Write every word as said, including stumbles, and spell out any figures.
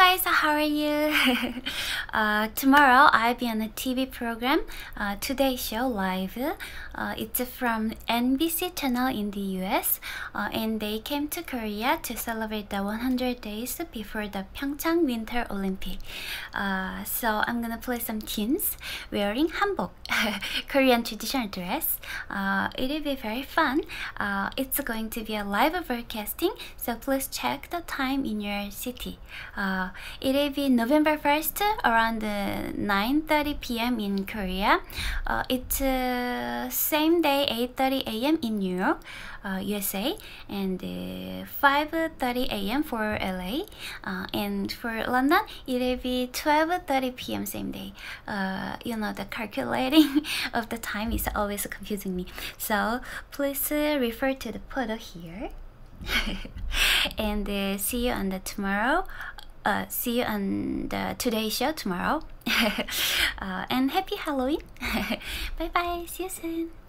guys, how are you? uh, tomorrow I'll be on a T V program, uh, Today Show Live. Uh, it's from N B C channel in the U S uh, and they came to Korea to celebrate the one hundred days before the Pyeongchang Winter Olympic. Uh, so I'm gonna play some tunes wearing hanbok, Korean traditional dress. Uh, it'll be very fun. Uh, it's going to be a live broadcasting, so please check the time in your city. Uh, it'll be November first around uh, nine thirty p m in Korea. Uh, it's uh, same day eight thirty a m in New York, uh, U S A, and uh, five thirty a m for L A. Uh, and for London, it'll be twelve thirty p m same day. Uh, you know, the calculating of the time is always confusing me. So please uh, refer to the photo here. And uh, see you on the tomorrow. Uh, see you on the Today Show tomorrow. uh, and happy Halloween. Bye bye. See you soon.